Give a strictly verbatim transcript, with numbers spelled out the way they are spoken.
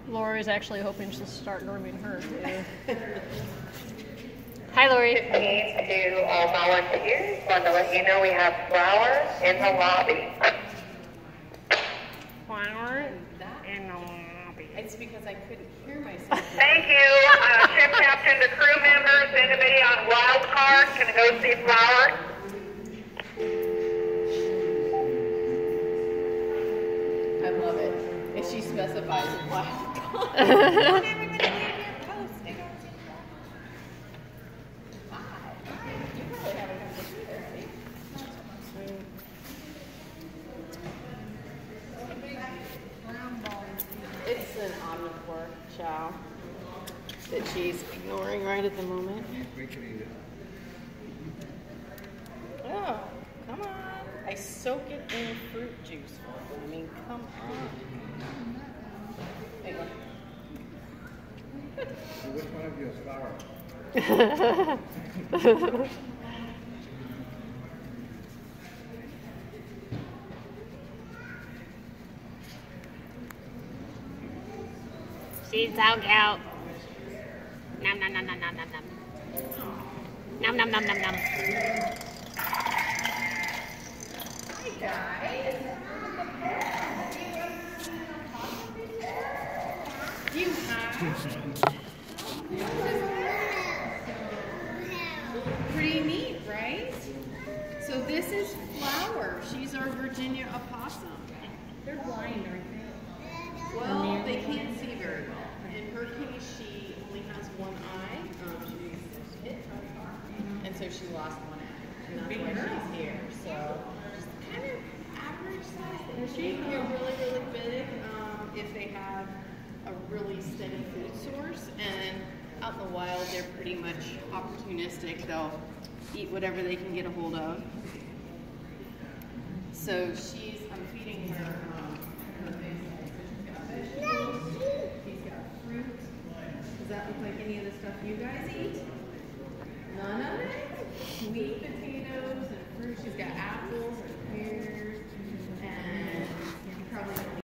Lori's actually hoping to start grooming her too. Hi, Lori. fifteen to all volunteers. Want to let you know we have flowers in the lobby. Flower in the lobby. It's because I couldn't hear myself. Thank you, uh, ship captain to crew members. Anybody on wild card can go see flowers. I love it. If she specifies wild card. Not everybody leave your post. They gotta see flowers. Hi. You probably haven't come to see her, right? It's an omnivore chow that she's ignoring right at the moment. Oh, come on. I soak it in fruit juice for her. I mean, come on. There you go. So which one of you is flower? She's so cute. Nom nom nom nom nom nom nom. Nom nom nom nom nom. Hey guys. You have. Pretty neat, right? So this is Flower. She's our Virginia opossum. They're blind, aren't they? Well, they can't see very well. In her case, she only has one eye. Um, she's hit, and so she lost one eye, and that's why she's here. So just kind of average size. They can get really, really big um, if they have a really steady food source, and out in the wild, they're pretty much opportunistic. They'll eat whatever they can get a hold of. So she's, I'm feeding her. Um, her She's got fruit. Does that look like any of the stuff you guys eat? None of it? Sweet potatoes and fruit. She's got apples and pears. And you probably don't